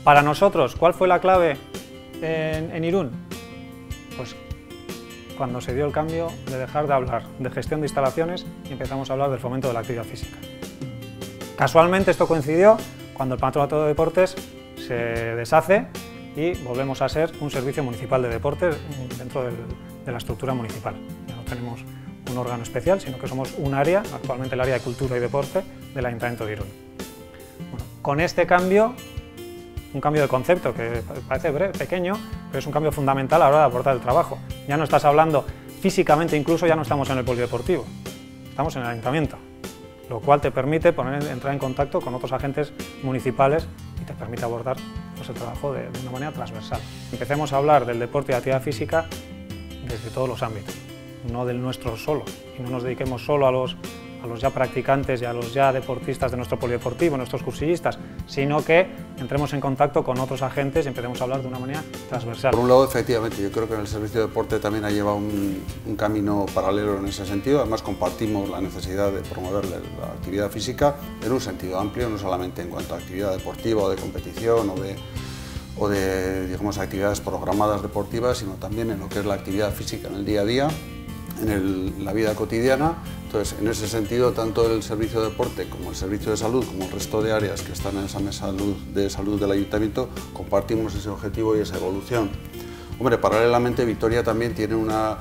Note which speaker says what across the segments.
Speaker 1: Para nosotros, ¿cuál fue la clave en Irún? Pues cuando se dio el cambio de dejar de hablar de gestión de instalaciones y empezamos a hablar del fomento de la actividad física. Casualmente esto coincidió cuando el Patronato de Deportes se deshace y volvemos a ser un servicio municipal de deportes dentro de la estructura municipal. Ya no tenemos un órgano especial, sino que somos un área, actualmente el área de cultura y deporte del Ayuntamiento de Irún. Bueno, con este cambio, un cambio de concepto que parece pequeño, pero es un cambio fundamental a la hora de abordar el trabajo. Ya no estás hablando físicamente, incluso ya no estamos en el polideportivo, estamos en el ayuntamiento, lo cual te permite entrar en contacto con otros agentes municipales y te permite abordar pues, el trabajo de una manera transversal. Empecemos a hablar del deporte y la actividad física desde todos los ámbitos, no del nuestro solo, y no nos dediquemos solo a los ya practicantes y a los ya deportistas de nuestro polideportivo, nuestros cursillistas, sino que entremos en contacto con otros agentes y empecemos a hablar de una manera transversal.
Speaker 2: Por un lado, efectivamente, yo creo que en el servicio de deporte también ha llevado un camino paralelo en ese sentido. Además, compartimos la necesidad de promover la actividad física en un sentido amplio, no solamente en cuanto a actividad deportiva o de competición o de digamos, actividades programadas deportivas, sino también en lo que es la actividad física en el día a día, en la vida cotidiana. Entonces, en ese sentido, tanto el servicio de deporte como el servicio de salud, como el resto de áreas que están en esa mesa de salud del ayuntamiento, compartimos ese objetivo y esa evolución. Hombre, paralelamente Vitoria también tiene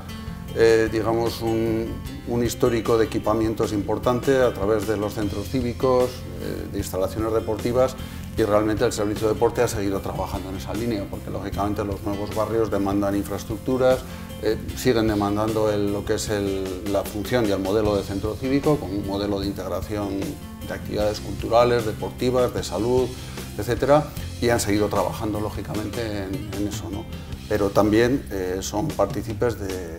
Speaker 2: digamos un histórico de equipamientos importante a través de los centros cívicos, de instalaciones deportivas, y realmente el servicio de deporte ha seguido trabajando en esa línea, porque lógicamente los nuevos barrios demandan infraestructuras, siguen demandando lo que es la función y el modelo de centro cívico, con un modelo de integración de actividades culturales, deportivas, de salud, etcétera, y han seguido trabajando lógicamente en eso, ¿no? Pero también son partícipes de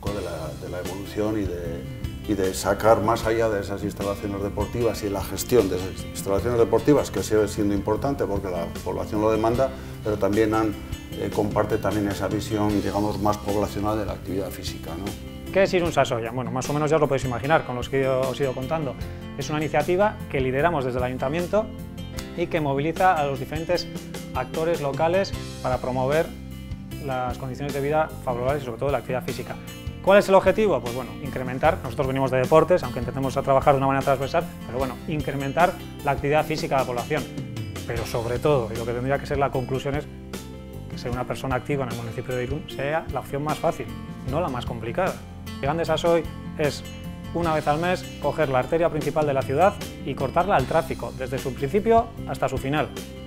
Speaker 2: la evolución y de sacar más allá de esas instalaciones deportivas y la gestión de esas instalaciones deportivas, que sigue siendo importante porque la población lo demanda, pero también comparte también esa visión, digamos, más poblacional de la actividad física, ¿no?
Speaker 1: ¿Qué es Irún Sasoya? Bueno, más o menos ya os lo podéis imaginar con los que os he ido contando. Es una iniciativa que lideramos desde el ayuntamiento y que moviliza a los diferentes actores locales para promover las condiciones de vida favorables y sobre todo la actividad física. ¿Cuál es el objetivo? Pues bueno, incrementar, nosotros venimos de deportes, aunque intentemos trabajar de una manera transversal, pero bueno, incrementar la actividad física de la población. Pero sobre todo, y lo que tendría que ser la conclusión es que ser una persona activa en el municipio de Irún sea la opción más fácil, no la más complicada. Llegar de Sasoy es, una vez al mes, coger la arteria principal de la ciudad y cortarla al tráfico, desde su principio hasta su final.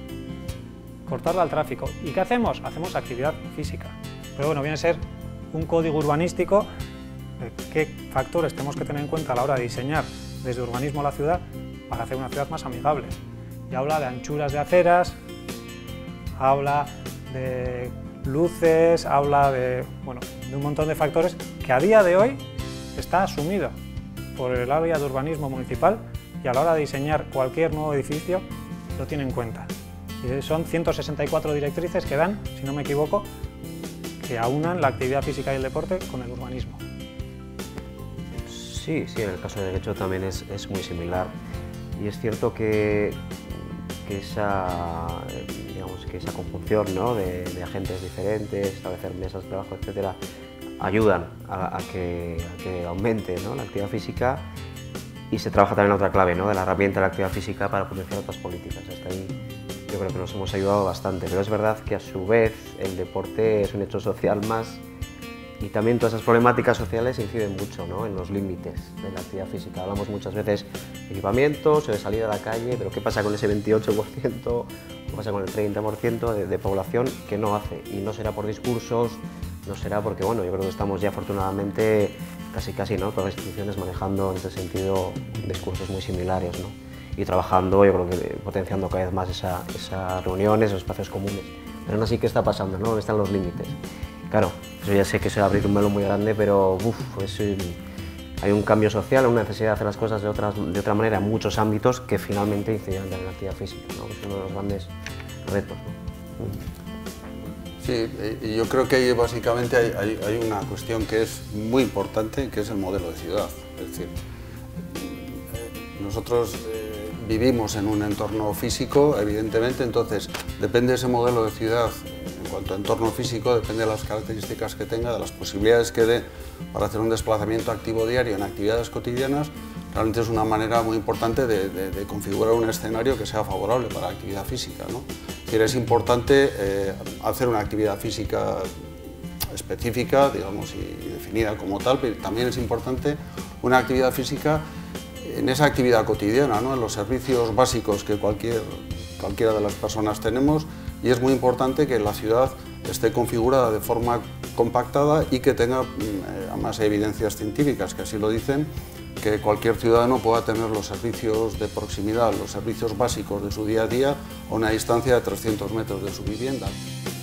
Speaker 1: Cortarla al tráfico. ¿Y qué hacemos? Hacemos actividad física. Pero bueno, viene a ser un código urbanístico de qué factores tenemos que tener en cuenta a la hora de diseñar desde urbanismo la ciudad para hacer una ciudad más amigable. Y habla de anchuras de aceras, habla de luces, habla de un montón de factores que a día de hoy está asumido por el área de urbanismo municipal y a la hora de diseñar cualquier nuevo edificio lo tiene en cuenta. Y son 164 directrices que dan, si no me equivoco, que aunan la actividad física y el deporte con el urbanismo.
Speaker 3: Sí, en el caso de Derecho también es muy similar. Y es cierto que esa conjunción, ¿no?, de agentes diferentes, establecer mesas de trabajo, etcétera, ayudan a que aumente, ¿no?, la actividad física, y se trabaja también la otra clave, ¿no?, de la herramienta de la actividad física para potenciar otras políticas. Hasta ahí yo creo que nos hemos ayudado bastante, pero es verdad que a su vez el deporte es un hecho social más, y también todas esas problemáticas sociales inciden mucho, ¿no?, en los límites de la actividad física. Hablamos muchas veces de equipamientos o de salir a la calle, pero ¿qué pasa con ese 28%? ¿Qué pasa con el 30% de población que no hace? Y no será por discursos, no será porque, bueno, yo creo que estamos ya afortunadamente casi, ¿no?, todas las instituciones manejando en ese sentido discursos muy similares, ¿no?, y trabajando, yo creo que potenciando cada vez más esas reuniones, esos espacios comunes. Pero aún así, ¿qué está pasando, no? ¿Dónde están los límites? Claro, eso ya sé que se va a abrir un melón muy grande, pero hay un cambio social, una necesidad de hacer las cosas de otra manera en muchos ámbitos que finalmente inciden en la actividad física, ¿no?, que es uno de los grandes retos, ¿no?
Speaker 2: Sí, yo creo que ahí básicamente hay una cuestión que es muy importante, que es el modelo de ciudad. Es decir, nosotros vivimos en un entorno físico, evidentemente, entonces depende de ese modelo de ciudad, en cuanto a entorno físico, depende de las características que tenga, de las posibilidades que dé para hacer un desplazamiento activo diario en actividades cotidianas. Realmente es una manera muy importante de configurar un escenario que sea favorable para la actividad física, ¿no? Es decir, es importante hacer una actividad física específica, digamos, y definida como tal, pero también es importante una actividad física en esa actividad cotidiana, ¿no? En los servicios básicos que cualquiera de las personas tenemos, y es muy importante que la ciudad esté configurada de forma compactada y que tenga, además, evidencias científicas que así lo dicen, que cualquier ciudadano pueda tener los servicios de proximidad, los servicios básicos de su día a día a una distancia de 300 metros de su vivienda.